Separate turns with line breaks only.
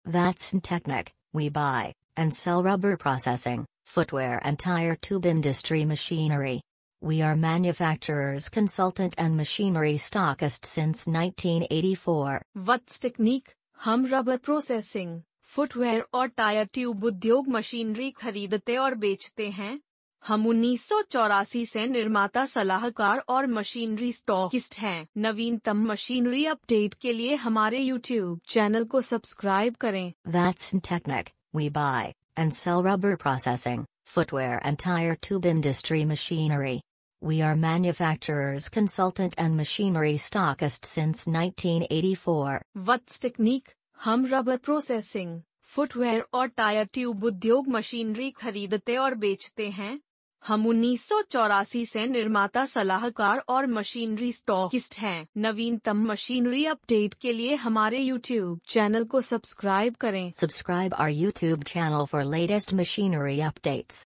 That's Technic. We buy and sell rubber processing, footwear and tire tube industry machinery. We are manufacturers, consultant and machinery stockist since 1984.
What's Technique? हम rubber processing, footwear और tyre tube उद्योग machinery खरीदते और बेचते हैं। हम 1984 से निर्माता, सलाहकार और मशीनरी स्टॉकिस्ट हैं। नवीनतम मशीनरी अपडेट के लिए हमारे YouTube चैनल को सब्सक्राइब करें।
That's Technic. We buy and sell rubber processing, footwear and tire tube industry machinery. We are manufacturers, consultant and machinery stockist since 1984.
What's Technique? हम rubber processing, footwear और tyre tube उद्योग machinery खरीदते और बेचते हैं। हम 1984 से निर्माता, सलाहकार और मशीनरी स्टॉकिस्ट हैं। नवीनतम मशीनरी अपडेट के लिए हमारे YouTube चैनल को सब्सक्राइब करें।
Subscribe our YouTube channel for latest machinery updates.